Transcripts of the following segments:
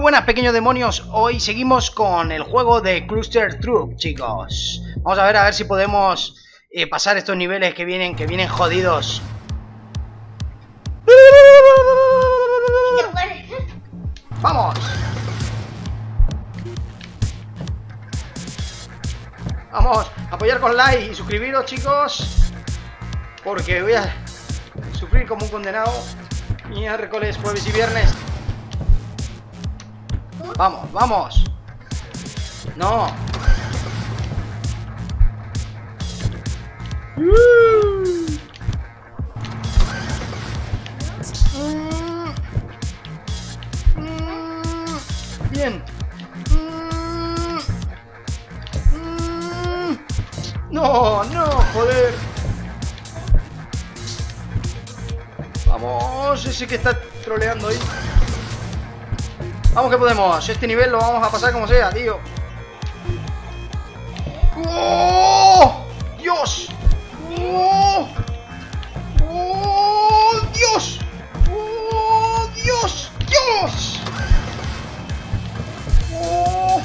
buenas, pequeños demonios. Hoy seguimos con el juego de Cluster Truck, chicos. Vamos a ver si podemos pasar estos niveles que vienen jodidos. ¡Vamos! Vamos, apoyar con like y suscribiros, chicos, porque voy a sufrir como un condenado miércoles, jueves y viernes. Vamos, vamos. No. Bien. No, no, joder. Vamos, ese que está troleando ahí. Vamos que podemos. Este nivel lo vamos a pasar como sea, tío. ¡Oh! ¡Dios! ¡Oh! ¡Oh! ¡Dios! ¡Oh! ¡Dios! ¡Dios! ¡Oh!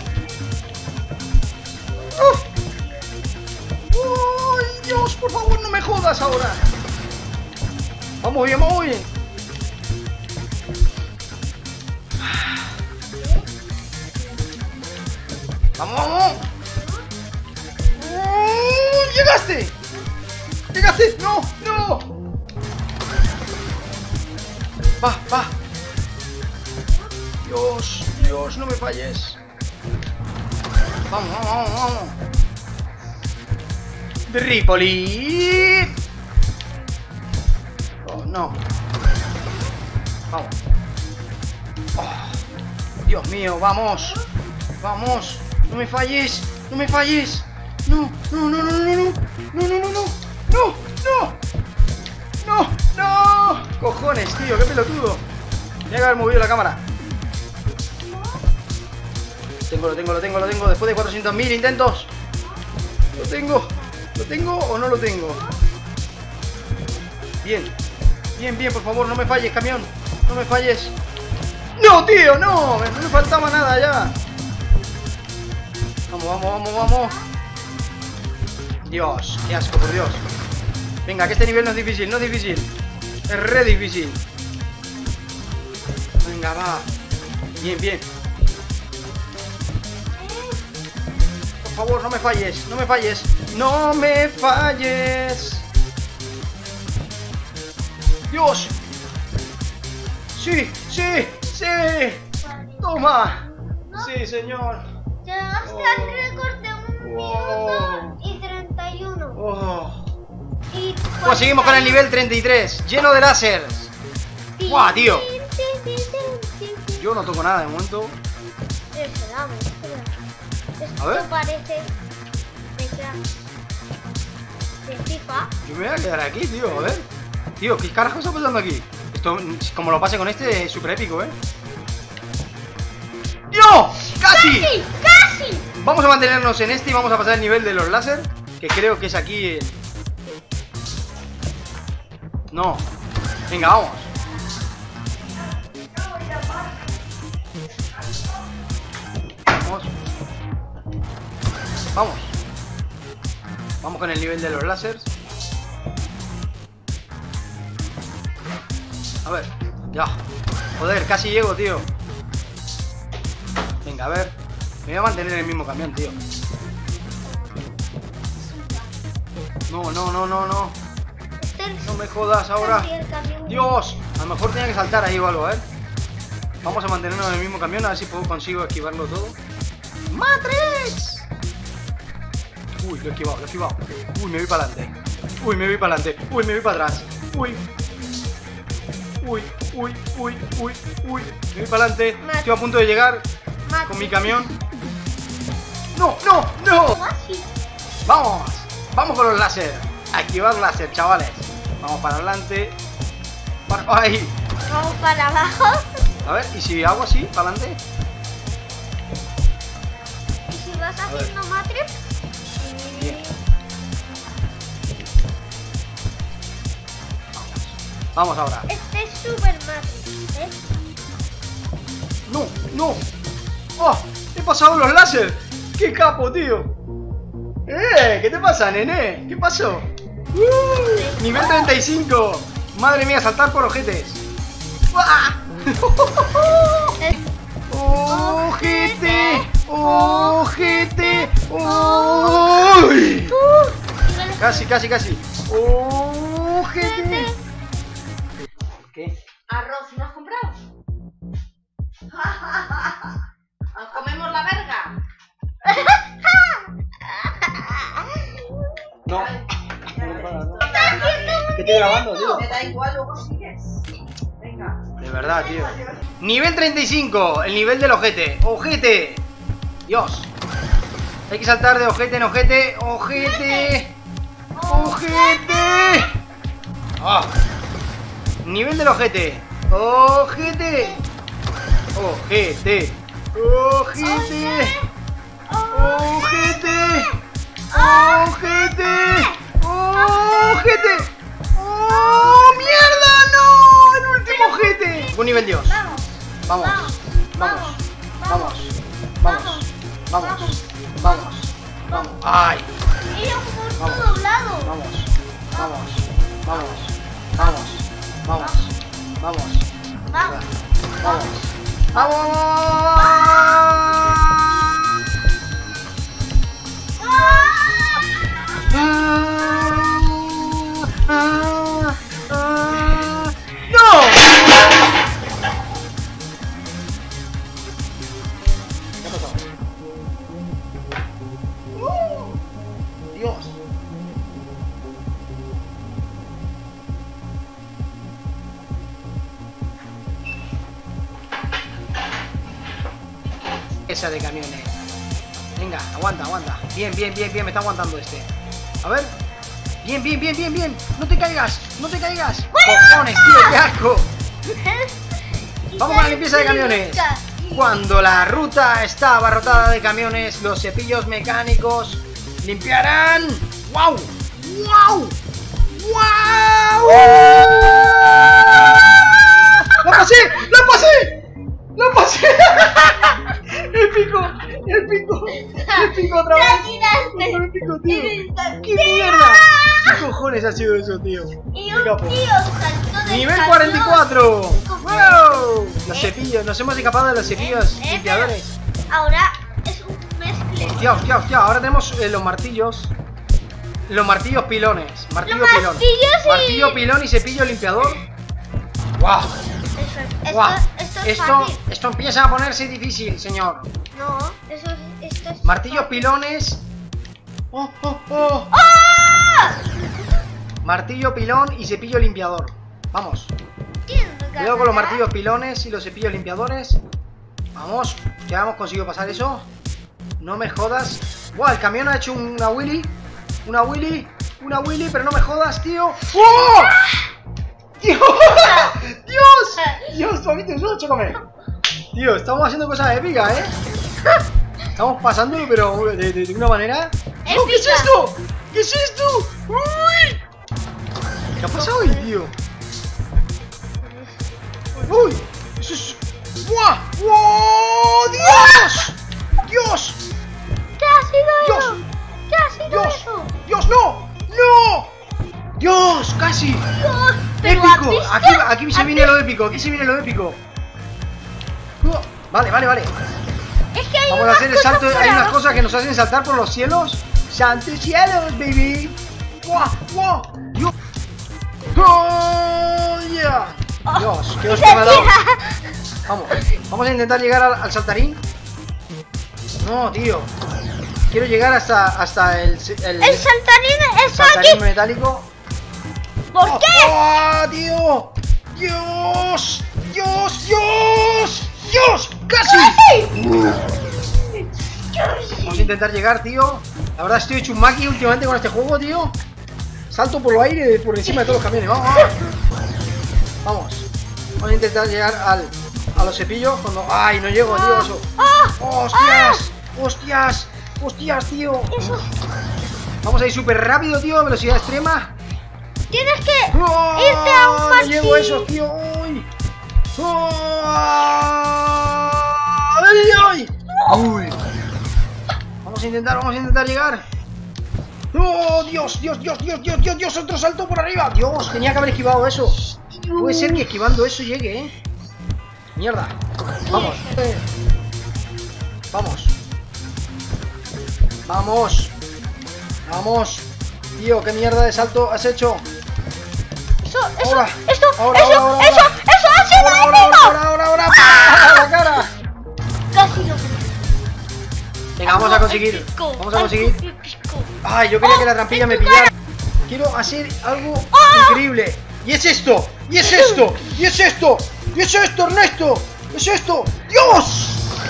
¡Oh! ¡Ay, Dios! Por favor, no me jodas ahora. Vamos bien, vamos bien. ¡Vamos, vamos! ¡Llegaste! ¡Llegaste! ¡No! ¡No! ¡Va, va! Dios, Dios, no me falles. ¡Vamos, vamos, vamos, vamos! ¡Trípoli! ¡Oh, no! ¡Vamos! Oh, ¡Dios mío, vamos! ¡Vamos! ¡No me falles! ¡No me falles! ¡No! ¡No, no, no, no, no! ¡No, no, no, no! ¡No! ¡No! ¡No! ¡No! ¡Cojones, tío! ¡Qué pelotudo! Tenía que haber movido la cámara. Lo tengo. Después de 400.000 intentos. Lo tengo. ¿Lo tengo o no lo tengo? Bien. Bien, bien, por favor, no me falles, camión. No me falles. ¡No, tío! ¡No! No me faltaba nada ya. Vamos, vamos, vamos, vamos. Dios, qué asco, por Dios. Venga, que este nivel no es difícil, no es difícil. Es re difícil. Venga, va. Bien, bien. Por favor, no me falles, no me falles. ¡No me falles! ¡Dios! ¡Sí, sí, sí! ¡Toma! Sí, señor. Llegaste al récord de 1 minuto y 31. Oh. Y Pues seguimos con el nivel 33, lleno de láseres. ¡Guau, tío! Yo no toco nada de momento. Esto A ver. parece de FIFA. Yo me voy a quedar aquí, tío, a ver. Tío, ¿qué carajo está pasando aquí? Esto, como lo pase con este, es súper épico, ¿eh? ¡No! ¡Casi! ¡Casi! Vamos a mantenernos en este y vamos a pasar el nivel de los láser, que creo que es aquí. No. Venga, vamos. Vamos. Vamos. Vamos con el nivel de los láseres. A ver. Ya. Joder, casi llego, tío. Venga, a ver. Me voy a mantener en el mismo camión, tío. No, no, no, no, no. No me jodas ahora. Dios, a lo mejor tenía que saltar ahí o algo, a ver. Vamos a mantenernos en el mismo camión, a ver si consigo esquivarlo todo. ¡Matrix! Uy, lo he esquivado, lo he esquivado. Uy, me voy para adelante. Uy, me voy para adelante. Uy, me voy para atrás. Uy. Uy, uy, uy, uy, uy. Me voy para adelante. Estoy a punto de llegar con mi camión. ¡No, no, no! ¡Vamos! ¡Vamos con los láser! Activar láser, chavales. Vamos para adelante. ¡Ay! Vamos para abajo. A ver, ¿y si hago así, para adelante? Y si vas haciendo Matrix. Bien. Vamos ahora. Este es Super Matrix, ¿eh? No, no. ¡Oh! He pasado los láser. ¡Qué capo, tío! ¿Qué te pasa, nene? ¿Qué pasó? Nivel 35. Madre mía, saltar por ojetes. ¡Uah! ¡Ojete! ¡Ojete! ¡Uy! Casi, casi, casi. ¡Ojete! ¿Qué? Arroz, ¿no has comprado? ¿Nos comemos la verga? No. ¿Qué estoy grabando, tío? Me da igual, luego sigues. Venga. De verdad, tío. Nivel 35, el nivel del ojete. ¡Ojete! Dios. Hay que saltar de ojete en ojete. ¡Ojete! ¡Ojete! ¡Ah! Nivel del ojete. ¡Ojete! ¡Ojete! ¡Ojete! ¡Ojete! ¡Ojete! ¡Ojete! ¡Oh, mierda! ¡No! ¡El último ojete! Un nivel Dios. Vamos. Vamos. Vamos. Vamos. Vamos. Vamos. Vamos. ¡Ay! Mira cómo está Vamos. doblado. Vamos. Vamos. Vamos. Vamos. Vamos. Vamos. Vamos. Vamos. ¡Vamos! ¡No! ¿Qué ha pasado? Dios. Esa de camiones. Venga, aguanta, aguanta. Bien, bien, bien, bien, me está aguantando este. A ver. Bien, bien, bien, bien, bien. No te caigas, no te caigas. Cojones, tío, qué asco. Vamos a la limpieza de camiones. Cuando la ruta está abarrotada de camiones, los cepillos mecánicos limpiarán. ¡Wow! ¡Wow! ¡Wow! ¡La pasé! ¡La pasé! ¡La pasé! ¡Épico! ¡Épico! ¡Épico otra vez! ¡Épico, tío! ¡Qué mierda! ¿Qué cojones ha sido eso, tío? Y Qué un capo. tío saltó del ¡Nivel camión. 44! ¡Wow! Los cepillos, nos hemos escapado de los cepillos pero limpiadores. ahora es un mezcle. Hostia, hostia, hostia, ahora tenemos los martillos. Los martillos pilones. Martillo Los pilón. martillos y- Martillo pilón y cepillo limpiador. ¡Wow! ¡Wow! Esto es fácil. Esto empieza a ponerse difícil, señor. No, esto es Martillos fácil. pilones. ¡Oh, oh, oh! ¡Ah! Martillo pilón y cepillo limpiador. Vamos. Cuidado con los martillos pilones y los cepillos limpiadores. Vamos, ya hemos conseguido pasar eso. No me jodas. ¡Wow! El camión ha hecho una wheelie. Una wheelie. Una wheelie, pero no me jodas, tío. ¡Oh! ¡Dios! ¡Dios! ¡Dios! ¡Tu amito, eso, chócame! Tío, estamos haciendo cosas épicas, ¿eh? Estamos pasándolo, pero de una manera. ¡No! ¿Qué es Épica. esto? ¿Qué es esto? ¡Uy! ¿Qué ha pasado hoy, tío? ¡Uy! ¡Eso es! ¡Buah! ¡Wow! ¡Dios! ¡Dios! ¿Qué ha sido ¡Dios! eso? ¿Qué ha sido ¡Dios! eso? ¡Dios, no! ¡No! ¡Dios! ¡Casi! Dios, pero ¡Épico! ¿has visto? Aquí se viene lo épico, aquí se viene lo épico. Vale, vale, vale. Es que hay Vamos a unas hacer el cosas salto, por hay unas abajo. cosas que nos hacen saltar por los cielos. ¡Santos cielos, baby! ¡Guau! ¡Guau! ¡Dios! ¡Oh, yeah! Dios, qué hostia me ha dado. Vamos, vamos a intentar llegar al saltarín. No, tío. Quiero llegar hasta el El saltarín está saltarín aquí. metálico. ¿Por ¡Oh, qué? ¡oh, tío! ¡Dios! ¡Dios! ¡Dios! ¡Dios! ¡Casi! Vamos a intentar llegar, tío. La verdad estoy hecho un maqui últimamente con este juego, tío. Salto por el aire, por encima de todos los camiones. Vamos, vamos. Vamos. Vamos a intentar llegar a los cepillos cuando... ¡Ay, no llego, tío! Eso. ¡Hostias! ¡Hostias! ¡Hostias, tío! Eso. Vamos a ir súper rápido, tío. Velocidad extrema. Tienes que ¡Oh! irte a un No parque. llego a eso, tío. ¡Uy! ¡Oh! Uy. Vamos a intentar llegar. ¡No! ¡Dios! ¡Otro salto por arriba! ¡Dios! Tenía que haber esquivado eso. Puede ser que esquivando eso llegue, ¿eh? ¡Mierda! ¡Vamos! ¡Vamos! Tío, ¿qué mierda de salto has hecho? Ahora. ¡Ahora! ¡La cara! Casi lo. Venga, vamos a conseguir. Ay, yo quería que la trampilla me pillara. Quiero hacer algo increíble. ¡Y es esto! Ernesto! ¡Es esto! ¡Dios!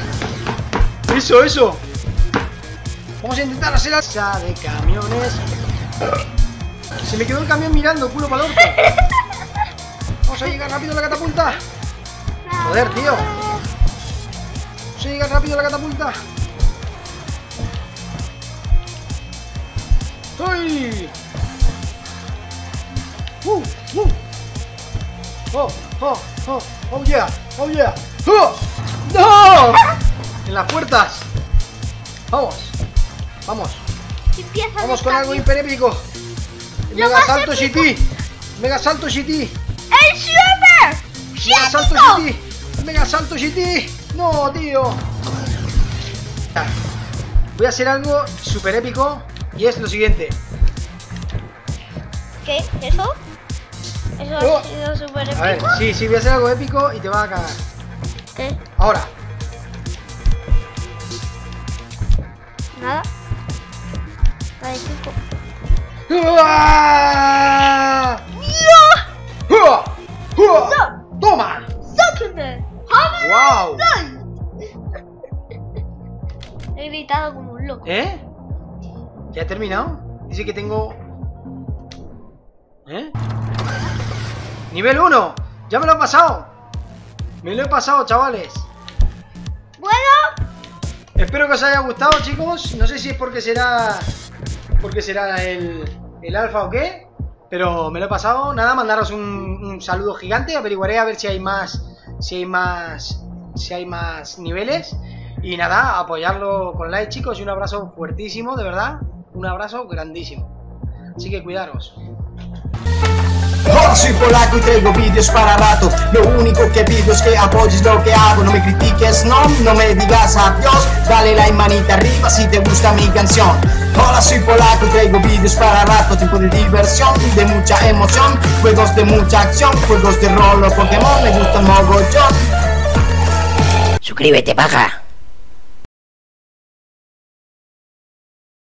Eso. Vamos a intentar hacer la de camiones. Se me quedó el camión mirando, culo para el orto. Vamos a llegar rápido a la catapulta. Joder, tío. Vamos a llegar rápido a la catapulta. ¡Uy! ¡Oh, yeah! ¡Oh! ¡No! En las puertas. Vamos. Vamos con algo hiperépico. Mega salto GT. ¡El super! Mega salto GT. No, tío. Voy a hacer algo super épico. Y es lo siguiente. ¿Qué? ¿Eso? ¿Eso ha sido súper épico? A ver, sí, voy a hacer algo épico y te va a cagar. ¿Qué? Ahora. Nada. Vale, chico. ¡Toma! ¡Sáquenme! ¡Wow! He gritado como un loco. ¿Eh? ¿Ya he terminado? Dice que tengo... ¿Eh? ¡Nivel 1! ¡Ya me lo he pasado! Me lo he pasado, chavales. Bueno. Espero que os haya gustado, chicos. No sé si es porque será el alfa o qué, pero me lo he pasado. Nada, mandaros un saludo gigante. Averiguaré a ver si hay más niveles. Y nada, apoyarlo con like, chicos. Y un abrazo fuertísimo, de verdad. Un abrazo grandísimo. Así que cuidaros. Hola, soy polaco y traigo vídeos para rato. Lo único que pido es que apoyes lo que hago. No me critiques, no me digas adiós. Dale like, manita arriba si te gusta mi canción. Hola, soy polaco y traigo vídeos para rato. Tiempo de diversión, de mucha emoción. Juegos de mucha acción, juegos de rol o Pokémon. Me gustan mogollón. Suscríbete, paja.